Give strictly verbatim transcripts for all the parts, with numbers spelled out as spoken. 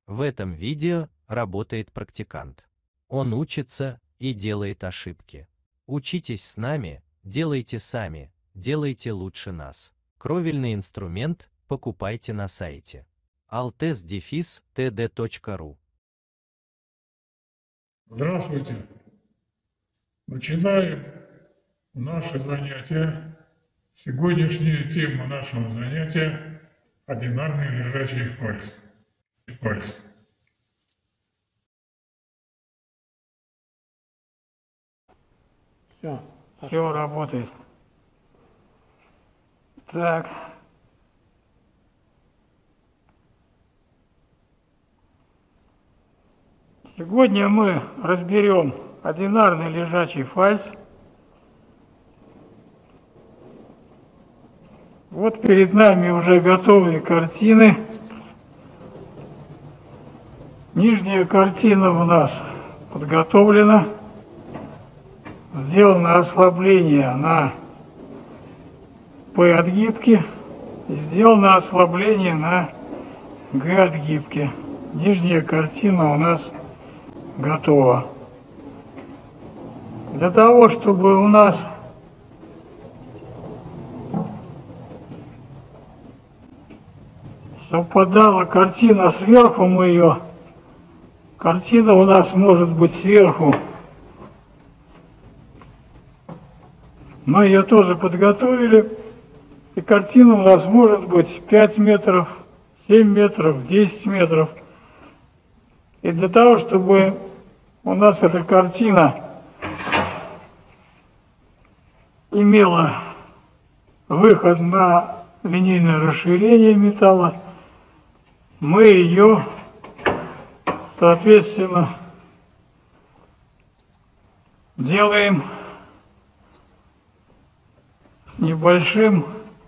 В этом видео работает практикант. Он учится и делает ошибки. Учитесь с нами, делайте сами, делайте лучше нас. Кровельный инструмент покупайте на сайте алтез дефис тэ дэ точка ру. Здравствуйте! Начинаем наше занятие. Сегодняшняя тема нашего занятия – одинарный лежачий фальс. Фальс. Все, все работает. Так. Сегодня мы разберем одинарный лежачий фальс. Вот перед нами уже готовые картины. Нижняя картина у нас подготовлена. Сделано ослабление на P отгибке и сделано ослабление на G отгибке. Нижняя картина у нас готова. Для того, чтобы у нас совпадала картина сверху, мы ее, картина у нас может быть сверху. Мы ее тоже подготовили, и картина у нас может быть пять метров, семь метров, десять метров. И для того, чтобы у нас эта картина имела выход на линейное расширение металла, мы ее, соответственно, делаем с небольшим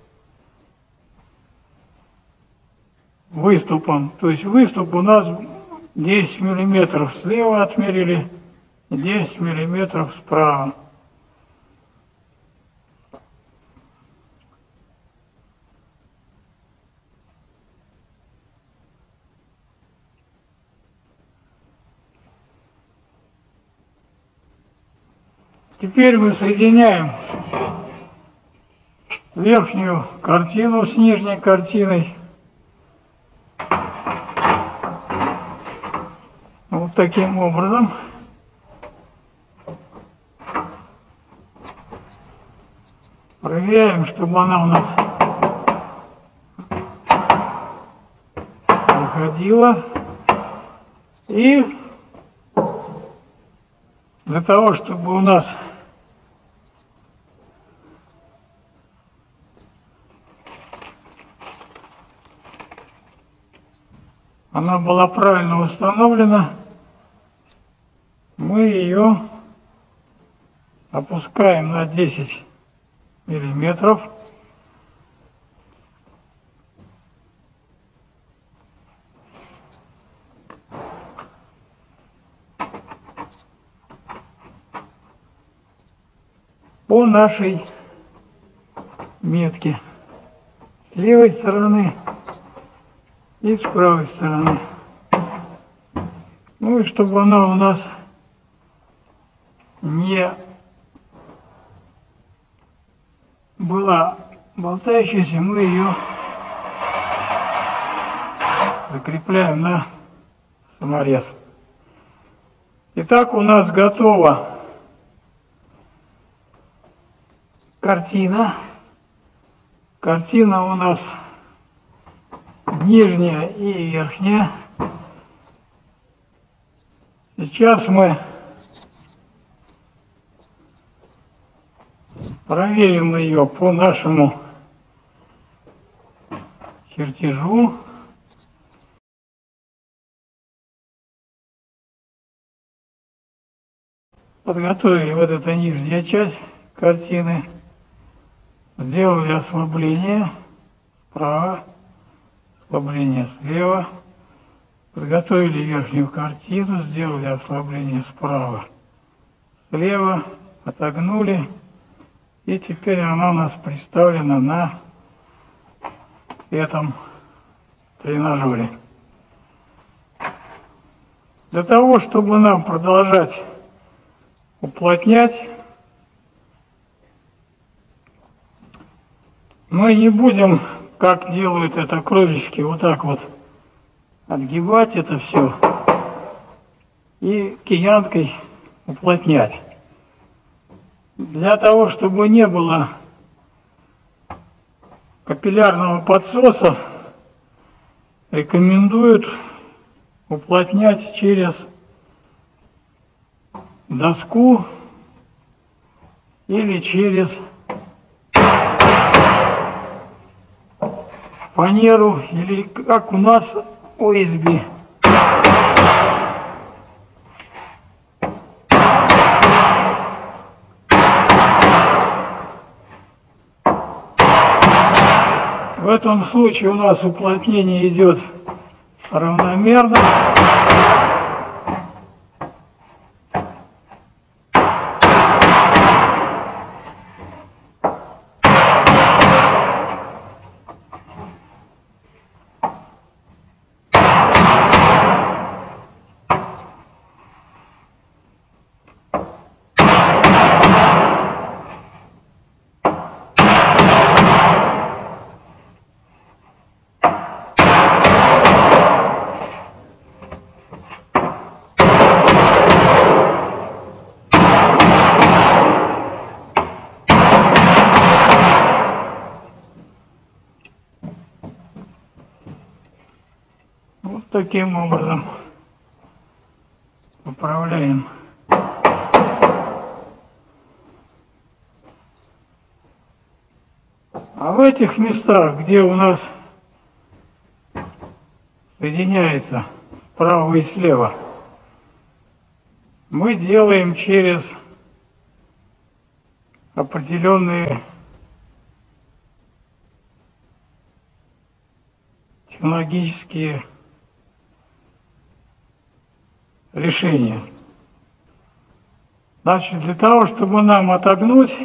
выступом. То есть выступ у нас десять миллиметров слева отмерили, десять миллиметров справа. Теперь мы соединяем верхнюю картину с нижней картиной. Вот таким образом. Проверяем, чтобы она у нас проходила. И для того, чтобы у нас она была правильно установлена, мы ее опускаем на десять миллиметров. По нашей метке с левой стороны и с правой стороны. Ну и чтобы она у нас не была болтающейся, мы ее закрепляем на саморез. Итак, у нас готова картина. Картина у нас нижняя и верхняя. Сейчас мы проверим ее по нашему чертежу. Подготовили вот эта нижняя часть картины. Сделали ослабление справа, ослабление слева. Подготовили верхнюю картину, сделали ослабление справа, слева, отогнули. И теперь она у нас представлена на этом тренажере. Для того, чтобы нам продолжать уплотнять, мы не будем, как делают это кровельщики, вот так вот отгибать это все и киянкой уплотнять. Для того, чтобы не было капиллярного подсоса, рекомендуют уплотнять через доску или через фанеру, или как у нас о эс би. В этом случае у нас уплотнение идет равномерно. Вот таким образом управляем. А в этих местах, где у нас соединяется справа и слева, мы делаем через определенные технологические решения. Значит, для того, чтобы нам отогнуть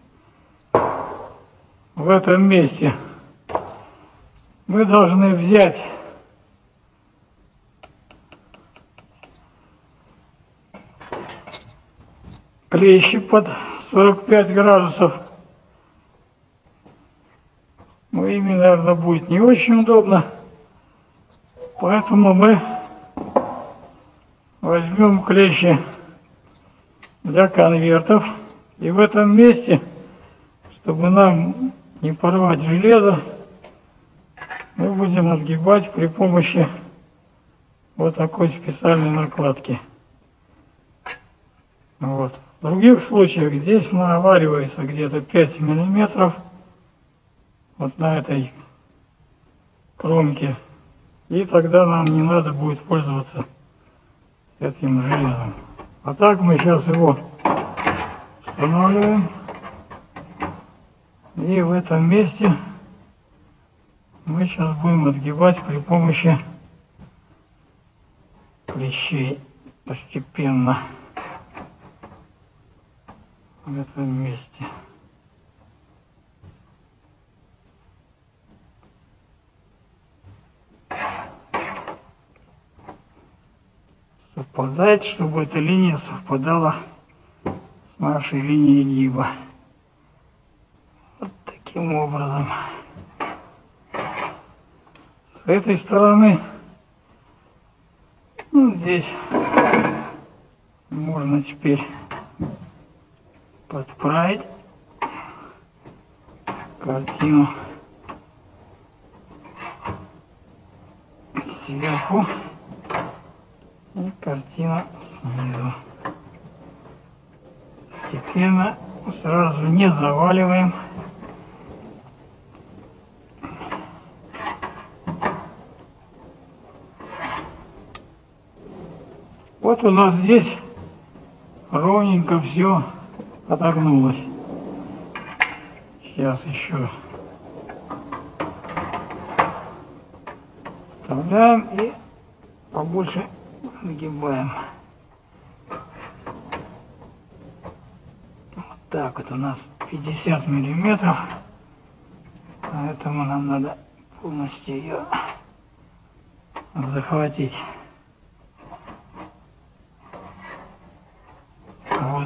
в этом месте, мы должны взять клещи под сорок пять градусов. Ну, ими, наверное, будет не очень удобно, поэтому мы возьмем клещи для конвертов, и в этом месте, чтобы нам не порвать железо, мы будем отгибать при помощи вот такой специальной накладки. Вот. В других случаях здесь наваривается где-то пять миллиметров вот на этой кромке, и тогда нам не надо будет пользоваться этим железом. А так мы сейчас его устанавливаем, и в этом месте мы сейчас будем отгибать при помощи клещей постепенно в этом месте. Совпадать, чтобы эта линия совпадала с нашей линией гиба. Вот таким образом. С этой стороны, ну, здесь можно теперь подправить картину сверху и картина снизу. Постепенно, сразу не заваливаем. Вот у нас здесь ровненько все отогнулось. Сейчас еще вставляем и побольше нагибаем. Вот так вот у нас пятьдесят миллиметров, поэтому нам надо полностью ее захватить.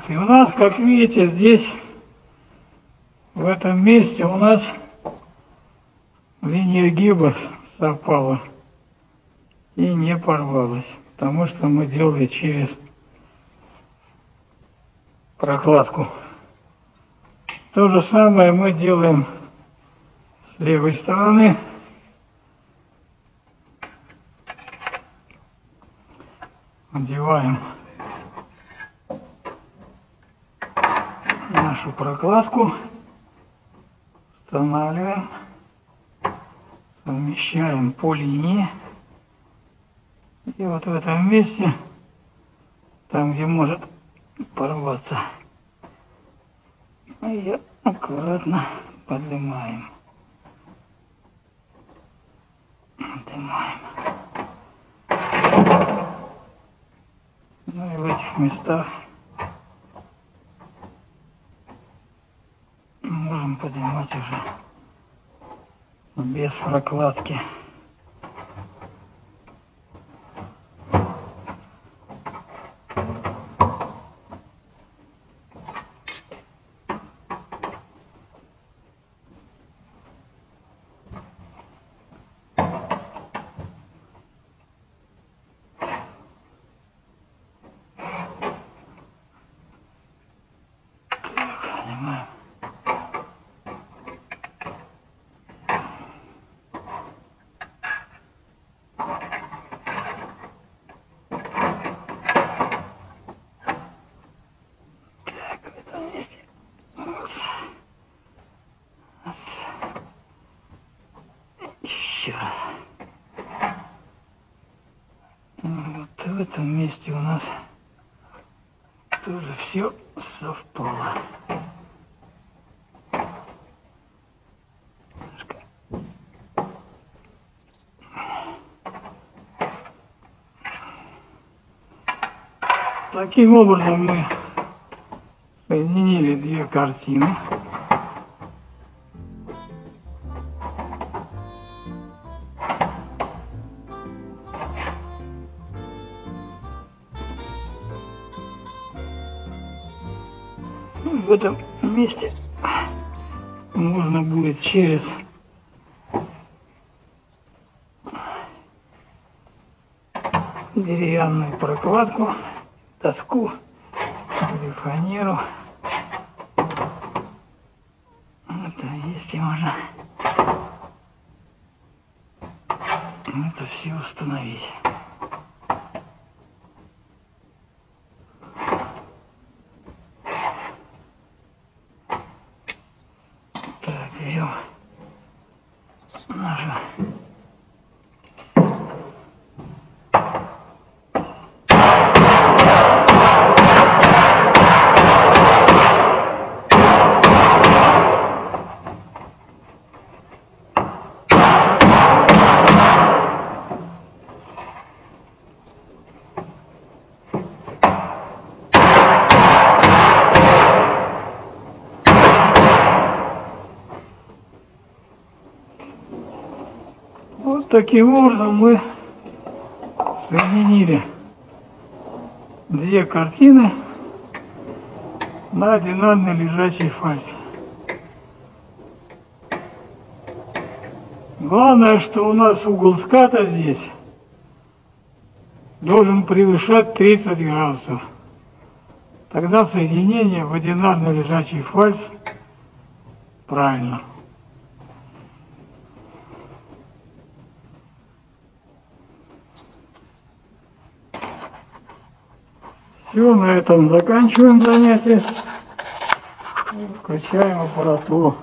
Вот. И у нас, как видите, здесь, в этом месте у нас линия гиба совпала и не порвалась, потому что мы делали через прокладку. То же самое мы делаем с левой стороны. Одеваем нашу прокладку, устанавливаем, совмещаем по линии. И вот в этом месте, там где может порваться, мы ее аккуратно поднимаем. Поднимаем. Ну и в этих местах можем поднимать уже без прокладки. Поднимаем. Еще раз. Вот в этом месте у нас тоже все совпало. Таким образом мы соединили две картины. В этом месте можно будет через деревянную прокладку, доску или фанеру, это есть и можно это все установить. Так, берем нашу Вот таким образом мы соединили две картины на одинарной лежачей фальсе. Главное, что у нас угол ската здесь должен превышать тридцать градусов. Тогда соединение в одинарной лежачей фальс правильно. Все, на этом заканчиваем занятие. Включаем аппаратуру.